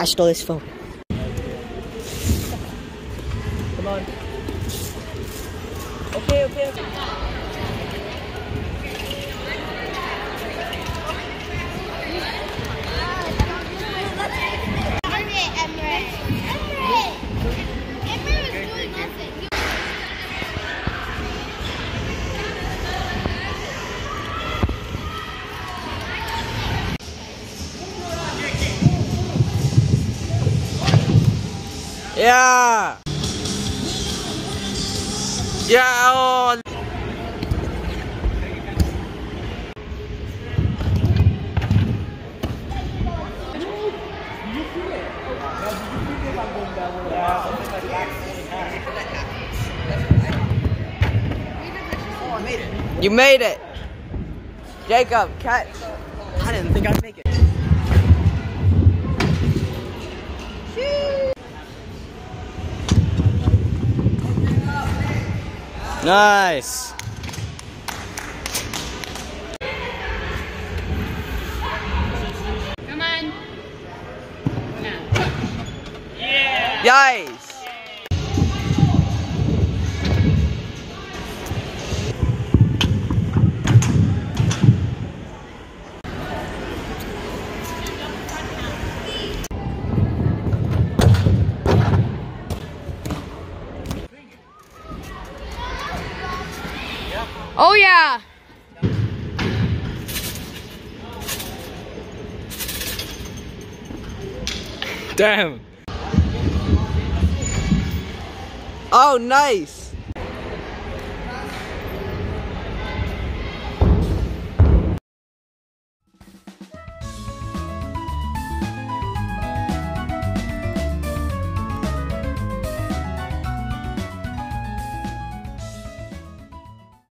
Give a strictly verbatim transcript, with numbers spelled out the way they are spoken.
stole this phone. Come on. Okay, okay, okay. Yeah. Yeah. Oh. You made it. Jacob, catch. I didn't think I'd make it. Nice. Come on. Yeah. Nice. Oh yeah. Damn. Oh, nice.